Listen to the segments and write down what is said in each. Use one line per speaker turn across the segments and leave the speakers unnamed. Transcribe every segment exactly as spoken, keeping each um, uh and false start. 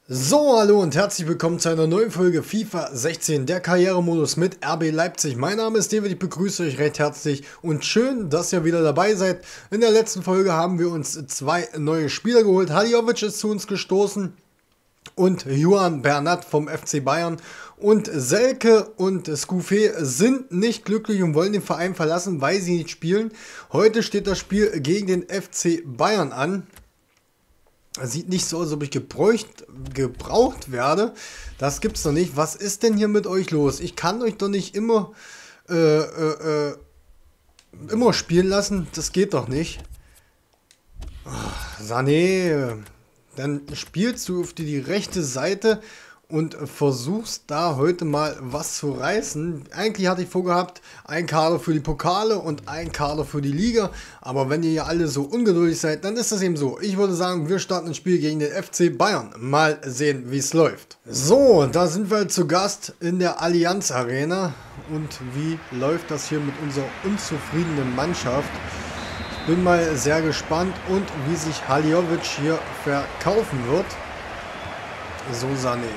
So, hallo und herzlich willkommen zu einer neuen Folge FIFA sechzehn, der Karrieremodus mit R B Leipzig. Mein Name ist David, ich begrüße euch recht herzlich und schön, dass ihr wieder dabei seid. In der letzten Folge haben wir uns zwei neue Spieler geholt. Halijovic ist zu uns gestoßen und Juan Bernat vom F C Bayern. Und Selke und Skouffé sind nicht glücklich und wollen den Verein verlassen, weil sie nicht spielen. Heute steht das Spiel gegen den F C Bayern an. Sieht nicht so aus, als ob ich gebraucht, gebraucht werde. Das gibt's doch nicht. Was ist denn hier mit euch los? Ich kann euch doch nicht immer äh, äh, äh, immer spielen lassen. Das geht doch nicht. Ach, Sané, dann spielst du auf die, die rechte Seite und versuchst da heute mal was zu reißen. Eigentlich hatte ich vorgehabt, ein Kader für die Pokale und ein Kader für die Liga. Aber wenn ihr ja alle so ungeduldig seid, dann ist das eben so. Ich würde sagen, wir starten ein Spiel gegen den F C Bayern. Mal sehen, wie es läuft. So, da sind wir zu Gast in der Allianz Arena. Und wie läuft das hier mit unserer unzufriedenen Mannschaft? Ich bin mal sehr gespannt und wie sich Halijovic hier verkaufen wird. So, Sané.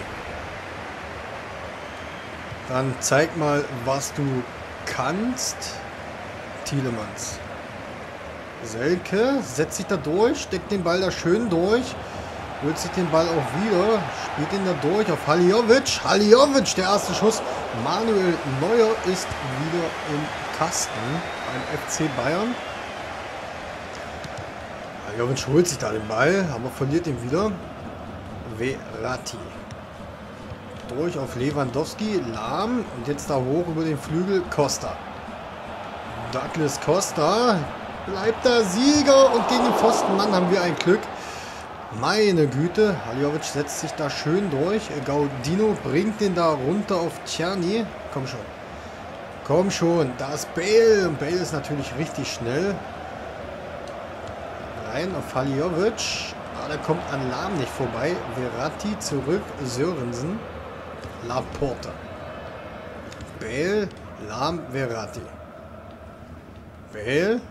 Dann zeig mal, was du kannst. Tielemans. Selke setzt sich da durch, steckt den Ball da schön durch. Holt sich den Ball auch wieder. Spielt ihn da durch auf Halijovic. Halijovic, der erste Schuss. Manuel Neuer ist wieder im Kasten beim F C Bayern. Halijovic holt sich da den Ball, aber verliert ihn wieder. Verratti. Durch auf Lewandowski, Lahm und jetzt da hoch über den Flügel Costa. Douglas Costa bleibt da Sieger und gegen den Pfostenmann haben wir ein Glück. Meine Güte, Halijovic setzt sich da schön durch. Gaudino bringt den da runter auf Czerny. Komm schon. Komm schon, da ist Bale und Bale ist natürlich richtig schnell. Rein auf Halijovic. Ah, da kommt an Lahm nicht vorbei. Verratti zurück, Sörensen. Laporte. Bale, Lahm, Verratti. Bale.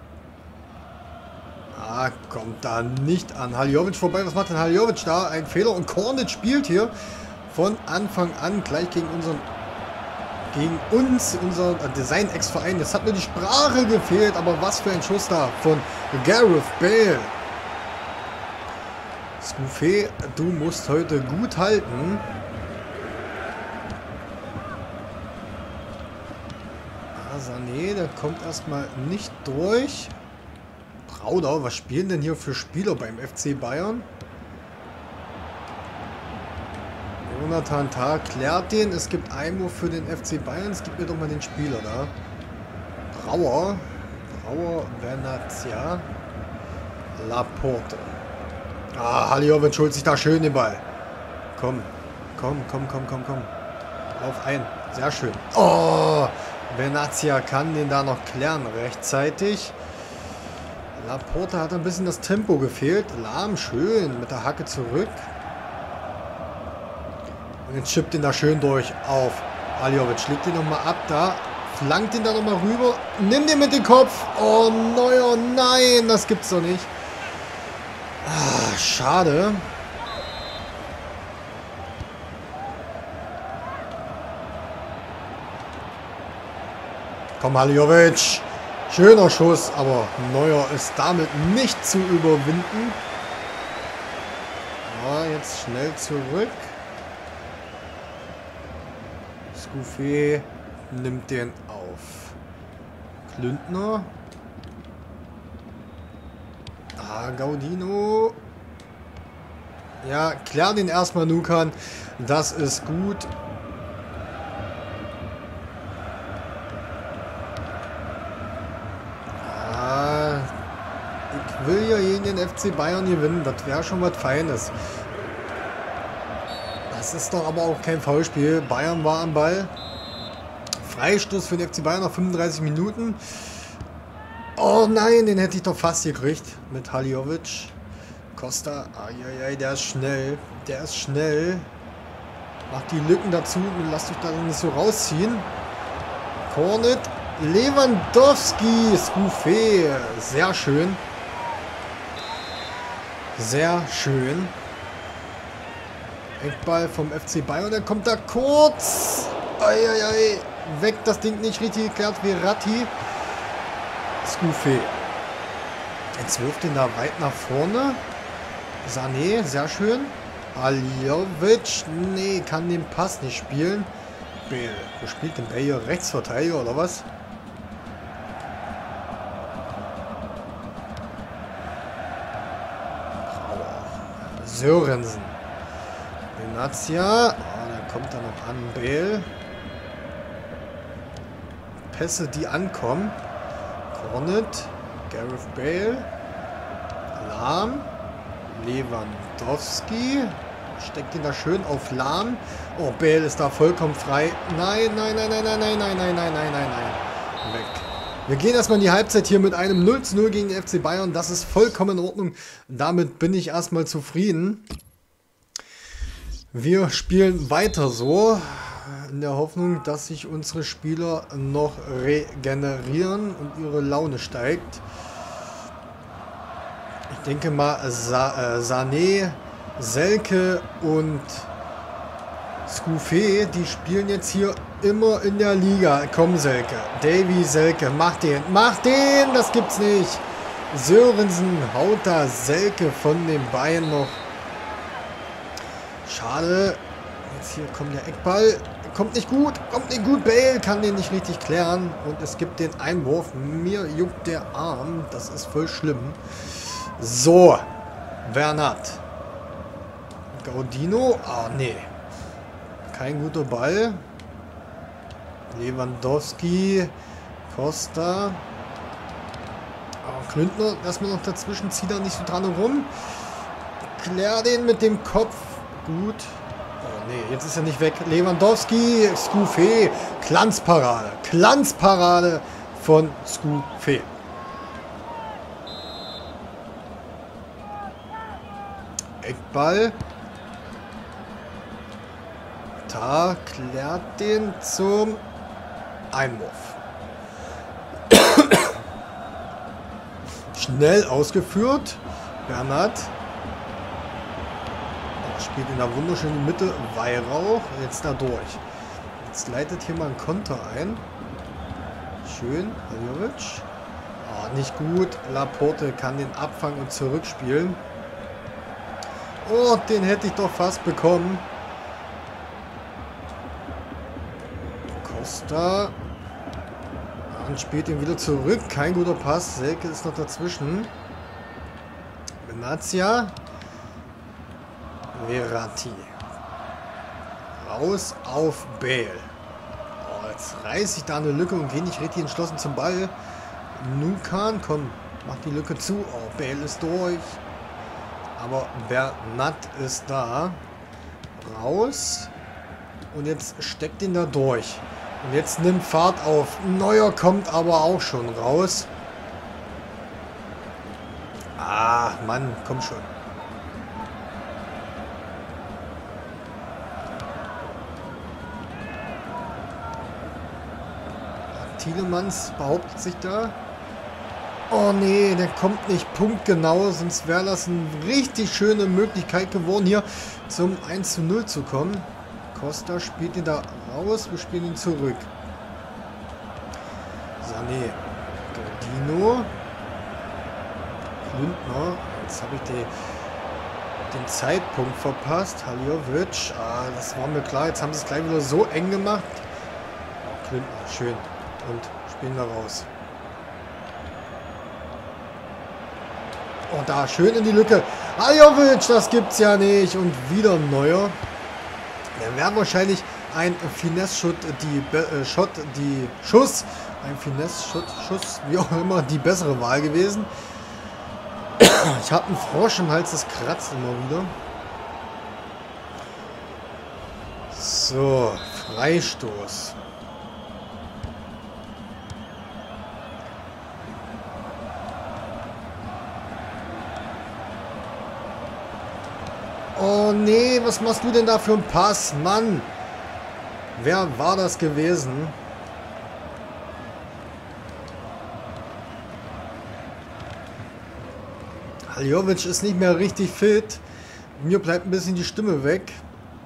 Ah, kommt da nicht an Halijovic vorbei. Was macht denn Halijovic da? Ein Fehler und Kornic spielt hier von Anfang an gleich gegen unseren gegen uns, unser äh, sein Ex-Verein. Jetzt hat nur die Sprache gefehlt, aber was für ein Schuss da von Gareth Bale. Skouffé, du musst heute gut halten. Sané, der kommt erstmal nicht durch. Brauder, was spielen denn hier für Spieler beim F C Bayern? Jonathan Tah klärt den. Es gibt Einwurf für den F C Bayern. Es gibt mir doch mal den Spieler da. Brauer. Brauer, Benatia. Laporte. Ah, Halijovic holt sich da schön den Ball. Komm, komm, komm, komm, komm, komm. Lauf ein. Sehr schön. Oh! Benatia kann den da noch klären rechtzeitig. Laporte hat ein bisschen das Tempo gefehlt. Lahm schön mit der Hacke zurück. Und jetzt chippt ihn da schön durch auf Halijovic. Schlägt ihn nochmal ab da. Flankt ihn da nochmal rüber. Nimm den mit dem Kopf. Oh, Neuer, nein, das gibt's doch nicht. Ah, schade. Komm, Halijovic. Schöner Schuss, aber Neuer ist damit nicht zu überwinden. Ja, jetzt schnell zurück. Skouffé nimmt den auf. Klüntner. Ah, Gaudino. Ja, klär den erstmal, Nukan. Das ist gut. Ich will ja gegen den F C Bayern gewinnen. Das wäre schon was Feines. Das ist doch aber auch kein Foulspiel. Bayern war am Ball. Freistoß für den F C Bayern nach fünfunddreißig Minuten. Oh nein, den hätte ich doch fast gekriegt mit Halijovic. Costa, ai, der ist schnell. Der ist schnell. Macht die Lücken dazu und lasst euch da nicht so rausziehen. Kornet. Lewandowski. Skouffé. Sehr schön. Sehr schön. Eckball vom F C Bayern, der kommt da kurz. Eieiei. Weg, das Ding nicht richtig geklärt. Verratti. Scoufé. Jetzt wirft ihn da weit nach vorne. Sané, sehr schön. Alijovic. Nee, kann den Pass nicht spielen. Bale. Wo spielt denn Bale hier? Rechtsverteidiger oder was? Sörensen. Benatia. Oh, da kommt er noch an. Bale. Pässe, die ankommen. Cornet. Gareth Bale. Lahm. Lewandowski. Steckt ihn da schön auf Lahm. Oh, Bale ist da vollkommen frei. Nein, nein, nein, nein, nein, nein, nein, nein, nein, nein, nein, nein. Weg. Wir gehen erstmal in die Halbzeit hier mit einem null zu null gegen den F C Bayern. Das ist vollkommen in Ordnung. Damit bin ich erstmal zufrieden. Wir spielen weiter so. In der Hoffnung, dass sich unsere Spieler noch regenerieren und ihre Laune steigt. Ich denke mal, Sa äh, Sané, Selke und Scoufé, die spielen jetzt hier immer in der Liga. Komm, Selke. Davy Selke, mach den. Mach den! Das gibt's nicht. Sörensen haut da Selke von den Beinen noch. Schade. Jetzt hier kommt der Eckball. Kommt nicht gut. Kommt nicht gut. Bale kann den nicht richtig klären. Und es gibt den Einwurf. Mir juckt der Arm. Das ist voll schlimm. So. Bernat. Gaudino. Ah, nee. Kein guter Ball. Lewandowski. Costa. Oh, Klüntner. Lass mir noch dazwischen. Zieht da nicht so dran rum. Klär den mit dem Kopf. Gut. Oh, nee, jetzt ist er nicht weg. Lewandowski. Scoufé. Glanzparade. Glanzparade von Scoufé. Eckball. Da klärt den zum Einwurf. Schnell ausgeführt. Bernat. Spielt in der wunderschönen Mitte. Weihrauch. Jetzt da durch. Jetzt leitet hier mal ein Konter ein. Schön. Haljovic. Oh, nicht gut. Laporte kann den abfangen und zurückspielen. Oh, den hätte ich doch fast bekommen. Costa. Und spielt ihn wieder zurück. Kein guter Pass. Selke ist noch dazwischen. Benatia. Verratti. Raus auf Bale. Oh, jetzt reiße ich da eine Lücke und gehe nicht richtig entschlossen zum Ball. Nukan, komm, mach die Lücke zu. Oh, Bale ist durch. Aber Bernat ist da. Raus. Und jetzt steckt ihn da durch. Und jetzt nimmt Fahrt auf. Neuer kommt aber auch schon raus. Ah, Mann, komm schon. Tielemans behauptet sich da. Oh nee, der kommt nicht punktgenau, sonst wäre das eine richtig schöne Möglichkeit geworden, hier zum eins zu null zu kommen. Costa spielt ihn da raus, wir spielen ihn zurück. Sané, Gaudino, Klüntner, jetzt habe ich die, den Zeitpunkt verpasst. Haljovic, ah, das war mir klar, jetzt haben sie es gleich wieder so eng gemacht. Oh, Klüntner, schön. Und spielen da raus. Oh, da, schön in die Lücke. Haljovic, das gibt's ja nicht. Und wieder ein neuer. Der wäre wahrscheinlich ein Finesse-Shot, die äh, Shot, die Schuss, ein Finesse-Shot, Schuss, wie auch immer, die bessere Wahl gewesen. Ich habe einen Frosch im Hals, das kratzt immer wieder. So, Freistoß. Oh nee, was machst du denn da für einen Pass? Mann! Wer war das gewesen? Haljovic ist nicht mehr richtig fit. Mir bleibt ein bisschen die Stimme weg.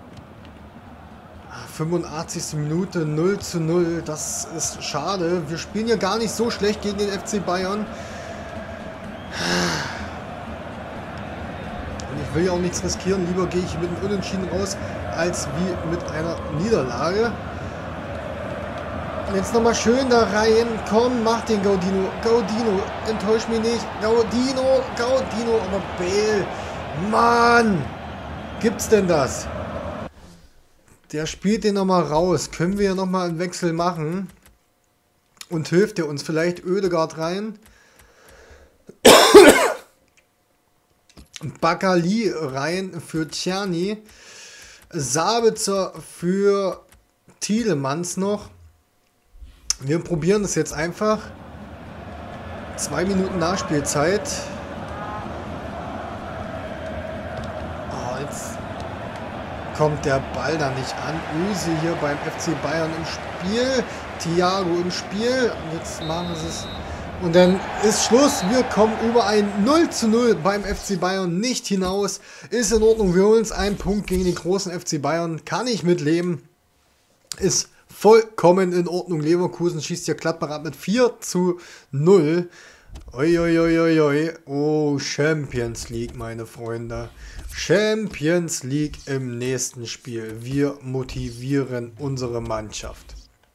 fünfundachtzigste Minute, null zu null. Das ist schade. Wir spielen ja gar nicht so schlecht gegen den F C Bayern. Und ich will ja auch nichts riskieren. Lieber gehe ich mit einem Unentschieden raus, als wie mit einer Niederlage. Jetzt nochmal schön da rein. Komm, mach den Gaudino. Gaudino, enttäusch mich nicht. Gaudino, Gaudino, aber Bale. Mann! Gibt's denn das? Der spielt den nochmal raus. Können wir ja nochmal einen Wechsel machen? Und hilft er uns vielleicht Oedegaard rein? Bakali rein für Czerny. Sabitzer für Tielemans noch. Wir probieren das jetzt einfach. Zwei Minuten Nachspielzeit. Oh, jetzt kommt der Ball da nicht an. Özil hier beim F C Bayern im Spiel. Thiago im Spiel. Und jetzt machen wir es. Und dann ist Schluss. Wir kommen über ein null zu null beim F C Bayern nicht hinaus. Ist in Ordnung. Wir holen uns einen Punkt gegen den großen F C Bayern. Kann ich mitleben. Ist vollkommen in Ordnung. Leverkusen schießt hier Gladbach ab mit vier zu null. Uiuiuiui. Oh, Champions League, meine Freunde. Champions League im nächsten Spiel. Wir motivieren unsere Mannschaft.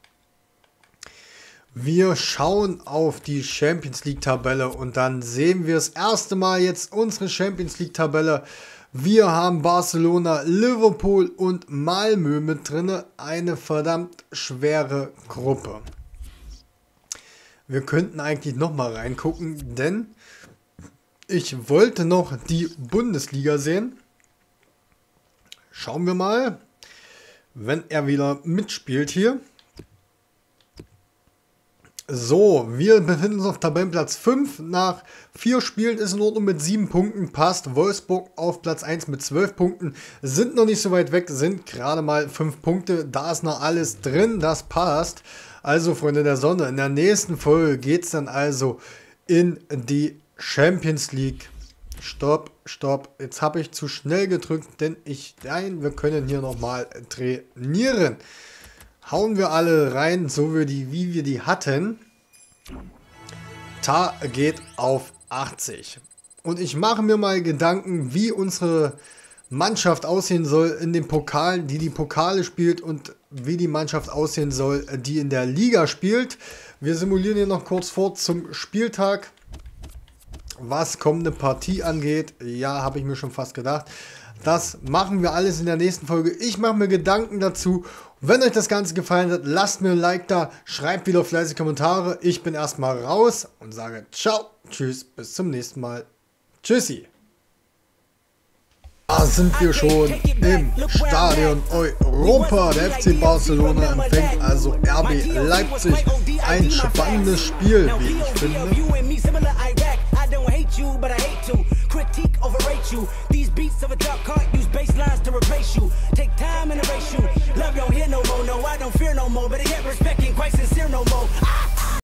Wir schauen auf die Champions League Tabelle und dann sehen wir das erste Mal jetzt unsere Champions League Tabelle. Wir haben Barcelona, Liverpool und Malmö mit drin. Eine verdammt schwere Gruppe. Wir könnten eigentlich noch mal reingucken, denn ich wollte noch die Bundesliga sehen. Schauen wir mal, wenn er wieder mitspielt hier. So, wir befinden uns auf Tabellenplatz fünf. Nach vier Spielen ist in Ordnung mit sieben Punkten. Passt. Wolfsburg auf Platz eins mit zwölf Punkten. Sind noch nicht so weit weg. Sind gerade mal fünf Punkte. Da ist noch alles drin. Das passt. Also, Freunde der Sonne, in der nächsten Folge geht es dann also in die Champions League. Stopp, stopp. Jetzt habe ich zu schnell gedrückt, denn ich... Nein, wir können hier nochmal trainieren. Hauen wir alle rein, so wie, die, wie wir die hatten. Tar geht auf achtzig. Und ich mache mir mal Gedanken, wie unsere Mannschaft aussehen soll in den Pokalen, die die Pokale spielt und wie die Mannschaft aussehen soll, die in der Liga spielt. Wir simulieren hier noch kurz vor zum Spieltag, was kommende Partie angeht. Ja, habe ich mir schon fast gedacht. Das machen wir alles in der nächsten Folge. Ich mache mir Gedanken dazu. Wenn euch das Ganze gefallen hat, lasst mir ein Like da, schreibt wieder fleißig Kommentare. Ich bin erstmal raus und sage ciao, tschüss, bis zum nächsten Mal. Tschüssi. Da sind wir schon im Stadion Europa. Der F C Barcelona empfängt also R B Leipzig. Ein spannendes Spiel, wie ich finde. You, but I hate to critique, overrate you. These beats of a dark heart use bass lines to replace you. Take time and erase you. Love don't hear no more, no, I don't fear no more, but I get respect.